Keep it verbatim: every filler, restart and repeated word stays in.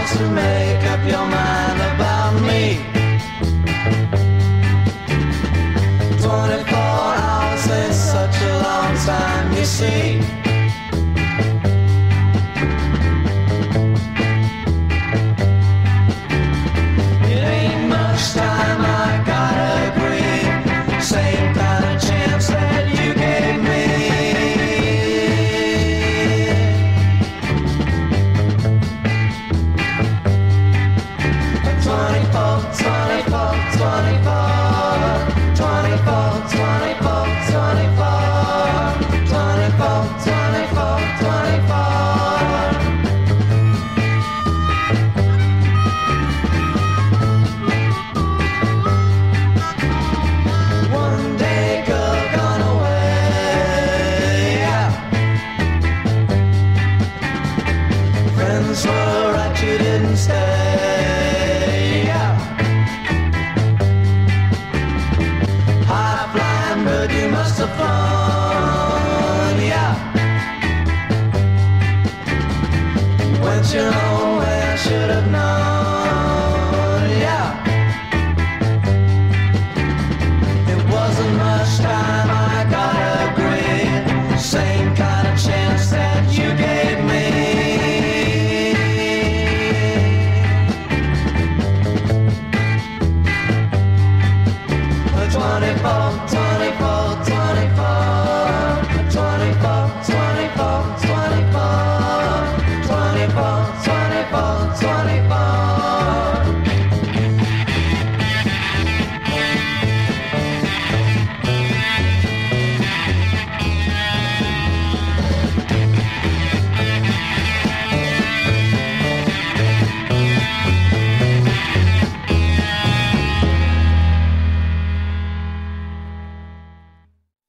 to make up your mind about me. Twenty-four hours is such a long time, you see. It ain't much time, I gotta agree. Same kind of chance that you gave me. Twenty-four, twenty-four, twenty-four, twenty-four, twenty-four, twenty-four, twenty-four, twenty-four, twenty-four. One day girl gone away. Friends were